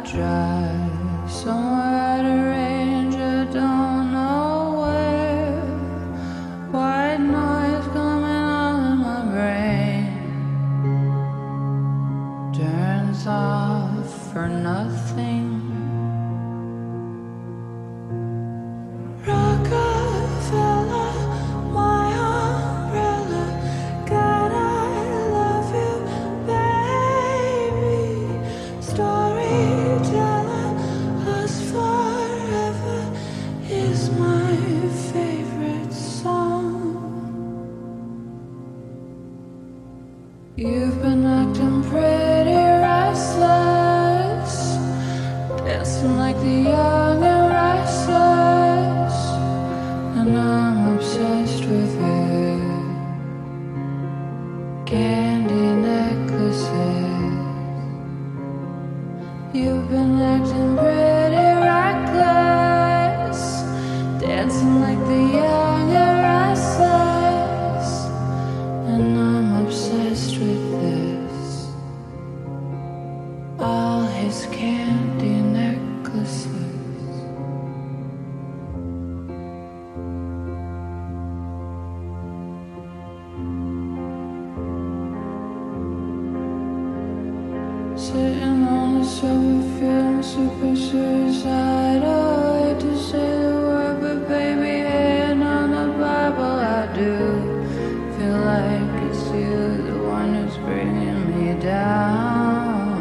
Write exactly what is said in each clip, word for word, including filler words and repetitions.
drive somewhere at a range I don't know where. White noise coming on in my brain turns off for nothing. Rockefeller, my umbrella, God, I love you, baby. Storyteller, us forever is my favorite song. You've been acting pretty restless, dancing like the young and restless, and I'm obsessed with it. Candy necklaces. You've been acting pretty reckless, dancing like the young and restless, and I'm obsessed with this. All his candy necklaces. Sitting on the sofa feeling super suicidal. Hate to say the word, but baby, hand on the Bible, I do feel like it's you, the one who's bringing me down.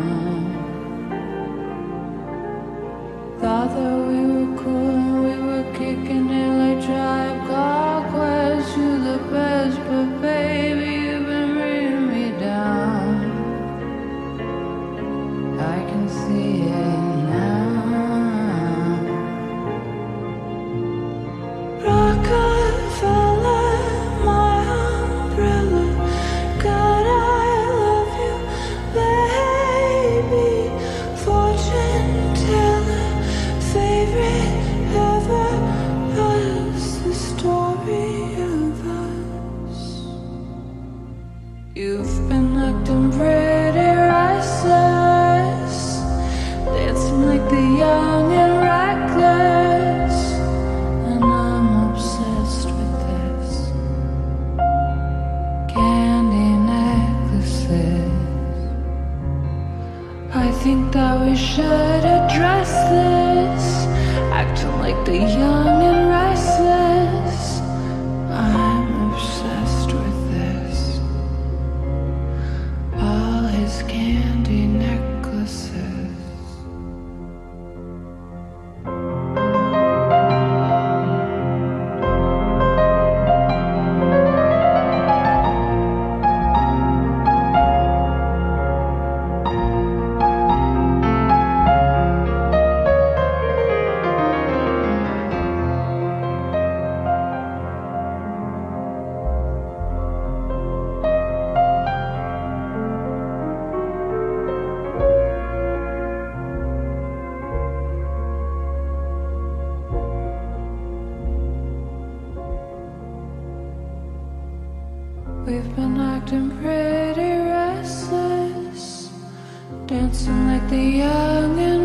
Thought that we were cool and we were kicking it like Tribe Called Quest. You the best, but baby, you've been bringing me down. I can see it now. Rockefeller, my umbrella, God, I love you, baby. Fortune teller, favorite ever, was the story of us. You've been acting pretty restless, dancing like the young and reckless, and I'm obsessed with this. Candy necklaces. I think that we should address this, acting like the young and restless. I'm obsessed with this. All his candy necklaces. We've been acting pretty restless, dancing like the young and